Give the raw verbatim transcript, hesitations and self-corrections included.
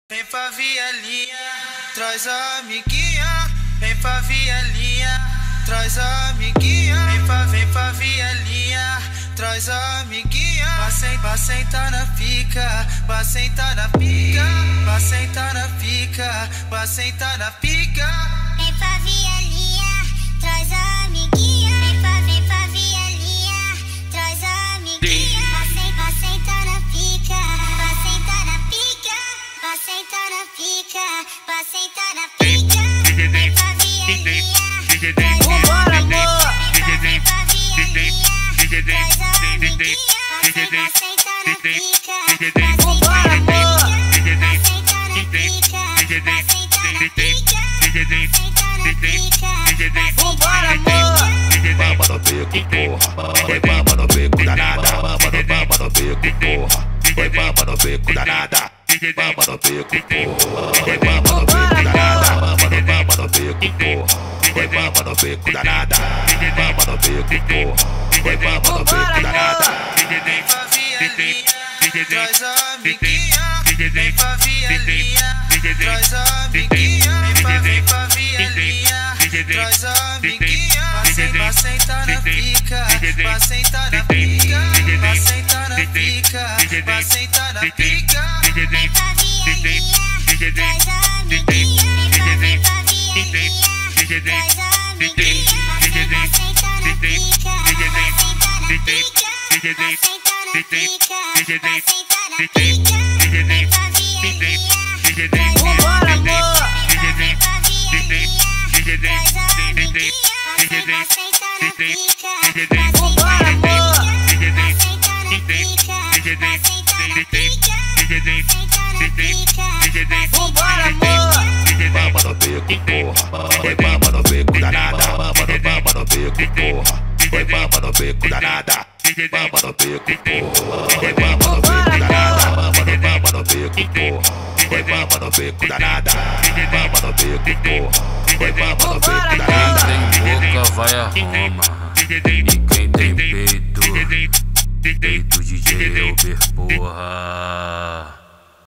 Vem pra vielinha, traz a amiguinha. Vem pra vielinha, traz a amiguinha. Vem pra, vem pra vielinha, traz a amiguinha. Pra, sen, pra sentar na pica, pra sentar na pica, pra sentar na pica, pra sentar na pica. Vem pra vielinha, traz a amiguinha. Vem pra, vem pra vielinha, traz a amiguinha. Pra, sen, pra sentar na pica, pra sentar na pica, pra sentar na pica, pra sentar na pica. Vem pra vielinha, traz a amiguinha. Vem pra vielinha, traz a amiguinha. Pra, sen, pra sentar na pica, pra sentar na pica, pra sentar na pica, pra sentar na pica. Vambora, amor! Bamba no beco, porra. Foi bamba no beco danada. Bamba no, bamba no beco, porra. Foi bamba no beco danada. Bamba no beco, porra. Foi bamba no beco danada. Bamba no, bamba no beco, porra. Foi bamba no beco danada. Bamba no beco, porra. Foi bamba no beco danada. Vem pra vielinha, traz a amiguinha. Vem pra vielinha, traz a amiguinha. Vem pra, vem pra vielinha, traz a amiguinha. Pra, sen, pra sentar na pica, pra sentar na pica, pra sentar na pica, pra sentar na pica. Vem pra vielinha, traz a amiguinha. Vem pra, vem pra vielinha, traz a amiguinha. Pra sentar na pica, pra sentar na pica, pra sentar na pica, pra sentar na pica. Vem pra vielinha, traz a Vambora, amiguinha. amor! Vem pra vielinha, traz a amiguinha. Pra sentar na pica, pra sentar na pica, pra sentar na pica, pra sentar na pica, sentar na pica. Vambora, amor! Bamba no beco, porra. Foi bamba no beco danada. Bamba no, bamba no beco, porra. Foi bamba no beco danada. Bamba no beco, porra. Foi bamba no beco danada. Bamba no, bamba no beco, porra. Foi bamba no beco danada. Bamba no beco, porra. Foi bamba no beco danada. Quem tem boca vai a Roma. E quem tem peito, peito de J. Elber, porra.